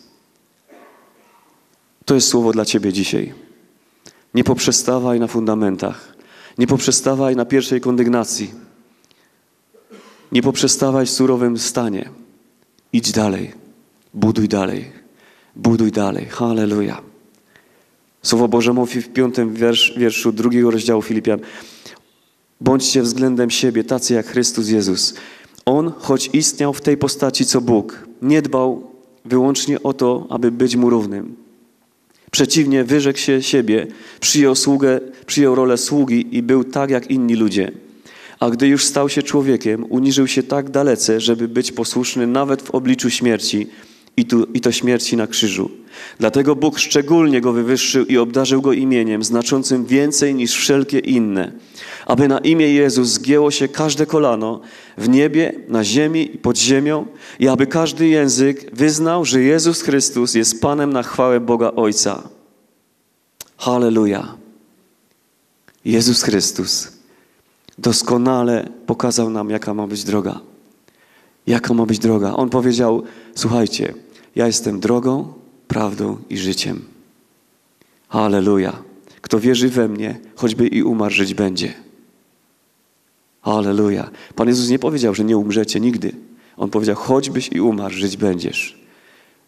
To jest słowo dla ciebie dzisiaj. Nie poprzestawaj na fundamentach. Nie poprzestawaj na pierwszej kondygnacji. Nie poprzestawaj w surowym stanie. Idź dalej. Buduj dalej. Buduj dalej. Halleluja. Słowo Boże mówi w 5 wierszu 2 rozdziału Filipian. Bądźcie względem siebie tacy jak Chrystus Jezus. On, choć istniał w tej postaci co Bóg, nie dbał wyłącznie o to, aby być mu równym. Przeciwnie, wyrzekł się siebie, przyjął rolę sługi i był tak jak inni ludzie. A gdy już stał się człowiekiem, uniżył się tak dalece, żeby być posłuszny nawet w obliczu śmierci, i to śmierci na krzyżu. Dlatego Bóg szczególnie Go wywyższył i obdarzył Go imieniem, znaczącym więcej niż wszelkie inne, aby na imię Jezus zgięło się każde kolano w niebie, na ziemi i pod ziemią i aby każdy język wyznał, że Jezus Chrystus jest Panem na chwałę Boga Ojca. Halleluja. Jezus Chrystus doskonale pokazał nam, jaka ma być droga. Jaka ma być droga? On powiedział, słuchajcie, ja jestem drogą, prawdą i życiem. Halleluja. Kto wierzy we mnie, choćby i umarł, żyć będzie. Halleluja. Pan Jezus nie powiedział, że nie umrzecie nigdy. On powiedział, choćbyś i umarł, żyć będziesz.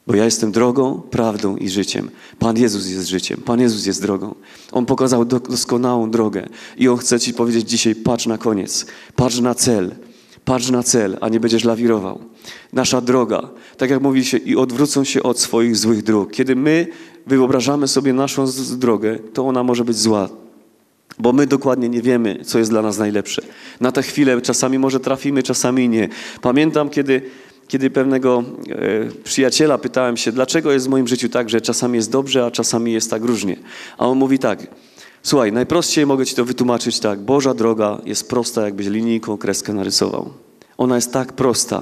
Bo ja jestem drogą, prawdą i życiem. Pan Jezus jest życiem. Pan Jezus jest drogą. On pokazał doskonałą drogę. I On chce ci powiedzieć dzisiaj, patrz na koniec. Patrz na cel. Patrz na cel, a nie będziesz lawirował. Nasza droga, tak jak mówi się, i odwrócą się od swoich złych dróg. Kiedy my wyobrażamy sobie naszą drogę, to ona może być zła. Bo my dokładnie nie wiemy, co jest dla nas najlepsze. Na tę chwilę czasami może trafimy, czasami nie. Pamiętam, kiedy pewnego przyjaciela pytałem się, dlaczego jest w moim życiu tak, że czasami jest dobrze, a czasami jest tak różnie. A on mówi tak, słuchaj, najprościej mogę ci to wytłumaczyć tak, Boża droga jest prosta, jakbyś linijką kreskę narysował. Ona jest tak prosta,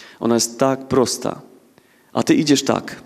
a ty idziesz tak.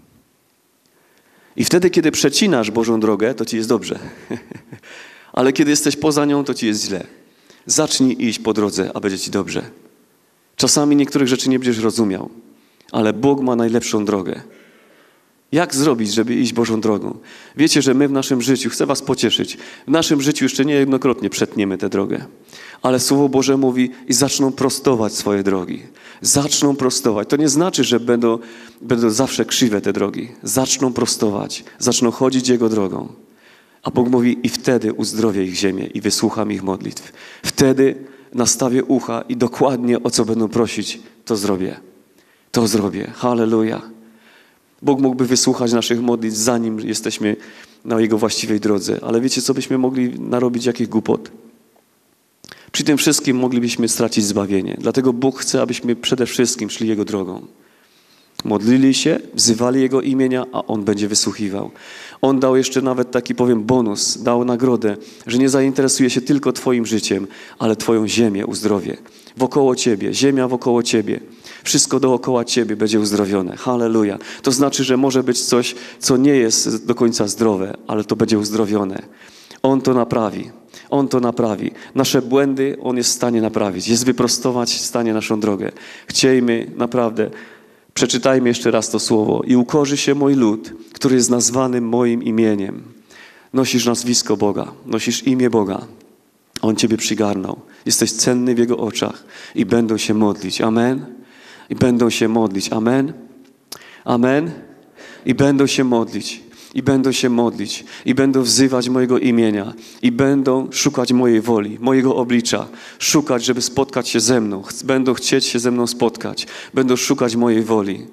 I wtedy, kiedy przecinasz Bożą drogę, to ci jest dobrze. Ale kiedy jesteś poza nią, to ci jest źle. Zacznij iść po drodze, a będzie ci dobrze. Czasami niektórych rzeczy nie będziesz rozumiał, ale Bóg ma najlepszą drogę. Jak zrobić, żeby iść Bożą drogą? Wiecie, że my w naszym życiu, chcę was pocieszyć, w naszym życiu jeszcze niejednokrotnie przetniemy tę drogę. Ale Słowo Boże mówi i zaczną prostować swoje drogi. Zaczną prostować. To nie znaczy, że będą zawsze krzywe te drogi. Zaczną prostować. Zaczną chodzić Jego drogą. A Bóg mówi i wtedy uzdrowię ich ziemię i wysłucham ich modlitw. Wtedy nastawię ucha i dokładnie o co będą prosić, to zrobię. To zrobię. Halleluja. Bóg mógłby wysłuchać naszych modlitw, zanim jesteśmy na Jego właściwej drodze. Ale wiecie, co byśmy mogli narobić, jakich głupot? Przy tym wszystkim moglibyśmy stracić zbawienie. Dlatego Bóg chce, abyśmy przede wszystkim szli Jego drogą. Modlili się, wzywali Jego imienia, a On będzie wysłuchiwał. On dał jeszcze nawet taki, bonus, dał nagrodę, że nie zainteresuje się tylko Twoim życiem, ale Twoją ziemię uzdrowie. Wokoło Ciebie, ziemia wokoło Ciebie. Wszystko dookoła Ciebie będzie uzdrowione. Halleluja. To znaczy, że może być coś, co nie jest do końca zdrowe, ale to będzie uzdrowione. On to naprawi. On to naprawi. Nasze błędy On jest w stanie naprawić. Jest wyprostować w stanie naszą drogę. Chciejmy naprawdę, przeczytajmy jeszcze raz to słowo. I ukorzy się mój lud, który jest nazwany moim imieniem. Nosisz nazwisko Boga. Nosisz imię Boga. On Ciebie przygarnął. Jesteś cenny w Jego oczach i będą się modlić. Amen. I będą się modlić. Amen. Amen. I będą się modlić. I będą się modlić. I będą wzywać mojego imienia. I będą szukać mojej woli, mojego oblicza. Szukać, żeby spotkać się ze mną. Będą chcieć się ze mną spotkać. Będą szukać mojej woli.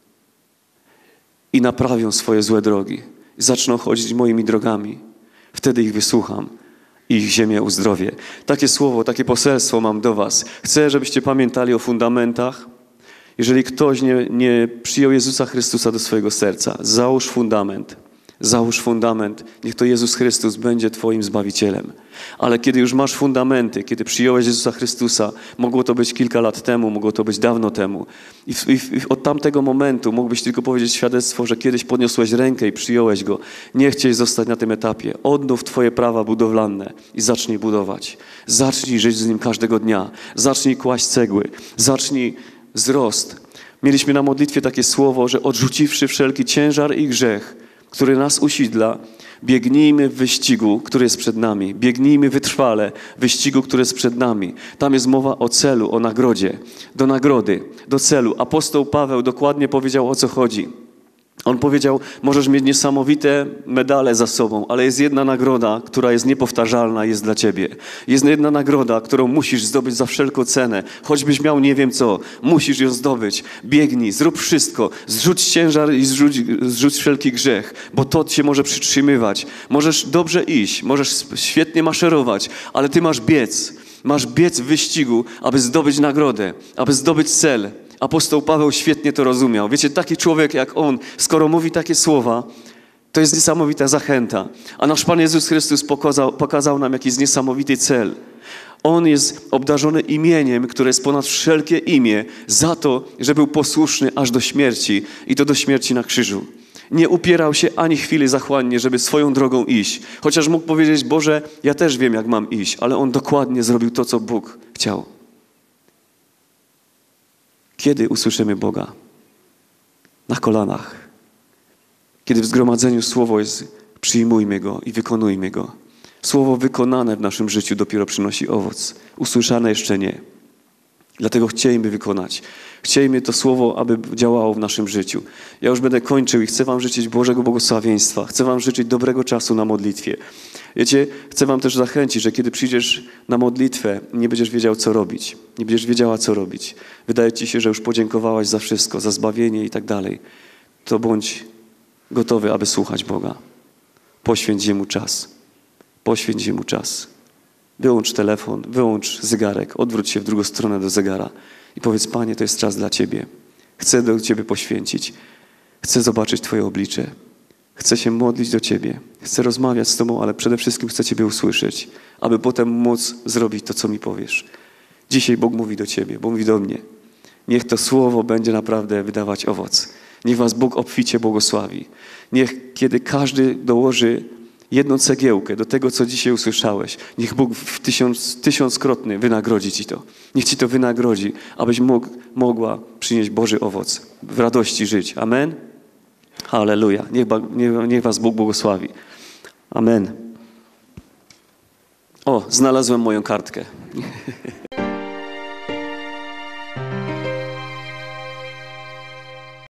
I naprawią swoje złe drogi. I zaczną chodzić moimi drogami. Wtedy ich wysłucham. I ich ziemię uzdrowię. Takie słowo, takie poselstwo mam do was. Chcę, żebyście pamiętali o fundamentach. Jeżeli ktoś nie przyjął Jezusa Chrystusa do swojego serca, załóż fundament. Załóż fundament. Niech to Jezus Chrystus będzie Twoim Zbawicielem. Ale kiedy już masz fundamenty, kiedy przyjąłeś Jezusa Chrystusa, mogło to być kilka lat temu, mogło to być dawno temu. I od tamtego momentu mógłbyś tylko powiedzieć świadectwo, że kiedyś podniosłeś rękę i przyjąłeś Go. Nie chciałeś zostać na tym etapie. Odnów Twoje prawa budowlane i zacznij budować. Zacznij żyć z Nim każdego dnia. Zacznij kłaść cegły. Zacznij wzrost. Mieliśmy na modlitwie takie słowo, że odrzuciwszy wszelki ciężar i grzech, który nas usidla, biegnijmy w wyścigu, który jest przed nami. Biegnijmy wytrwale w wyścigu, który jest przed nami. Tam jest mowa o celu, o nagrodzie. Do nagrody, do celu. Apostoł Paweł dokładnie powiedział, o co chodzi. On powiedział, możesz mieć niesamowite medale za sobą, ale jest jedna nagroda, która jest niepowtarzalna, jest dla ciebie. Jest jedna nagroda, którą musisz zdobyć za wszelką cenę. Choćbyś miał nie wiem co, musisz ją zdobyć. Biegnij, zrób wszystko, zrzuć ciężar i zrzuć wszelki grzech, bo to cię może przytrzymywać. Możesz dobrze iść, możesz świetnie maszerować, ale ty masz biec. Masz biec w wyścigu, aby zdobyć nagrodę, aby zdobyć cel. Apostoł Paweł świetnie to rozumiał. Wiecie, taki człowiek jak on, skoro mówi takie słowa, to jest niesamowita zachęta. A nasz Pan Jezus Chrystus pokazał nam jakiś niesamowity cel. On jest obdarzony imieniem, które jest ponad wszelkie imię, za to, że był posłuszny aż do śmierci i to do śmierci na krzyżu. Nie upierał się ani chwili zachłannie, żeby swoją drogą iść. Chociaż mógł powiedzieć, Boże, ja też wiem, jak mam iść, ale on dokładnie zrobił to, co Bóg chciał. Kiedy usłyszymy Boga? Na kolanach. Kiedy w zgromadzeniu Słowo jest, przyjmujmy Go i wykonujmy Go. Słowo wykonane w naszym życiu dopiero przynosi owoc. Usłyszane jeszcze nie. Dlatego chciejmy wykonać. Chciejmy to słowo, aby działało w naszym życiu. Ja już będę kończył i chcę wam życzyć Bożego błogosławieństwa. Chcę wam życzyć dobrego czasu na modlitwie. Wiecie, chcę wam też zachęcić, że kiedy przyjdziesz na modlitwę, nie będziesz wiedział, co robić. Nie będziesz wiedziała, co robić. Wydaje ci się, że już podziękowałaś za wszystko, za zbawienie i tak dalej. To bądź gotowy, aby słuchać Boga. Poświęć Jemu czas. Poświęć Jemu czas. Wyłącz telefon, wyłącz zegarek, odwróć się w drugą stronę do zegara i powiedz: Panie, to jest czas dla Ciebie. Chcę do Ciebie poświęcić. Chcę zobaczyć Twoje oblicze. Chcę się modlić do Ciebie. Chcę rozmawiać z Tobą, ale przede wszystkim chcę Ciebie usłyszeć, aby potem móc zrobić to, co mi powiesz. Dzisiaj Bóg mówi do Ciebie, Bóg mówi do mnie. Niech to słowo będzie naprawdę wydawać owoc. Niech was Bóg obficie błogosławi. Niech kiedy każdy dołoży jedną cegiełkę do tego, co dzisiaj usłyszałeś, niech Bóg w tysiąckrotny wynagrodzi ci to. Niech ci to wynagrodzi, abyś mogła przynieść Boży owoc, w radości żyć. Amen? Halleluja. Niech was Bóg błogosławi. Amen. O, znalazłem moją kartkę.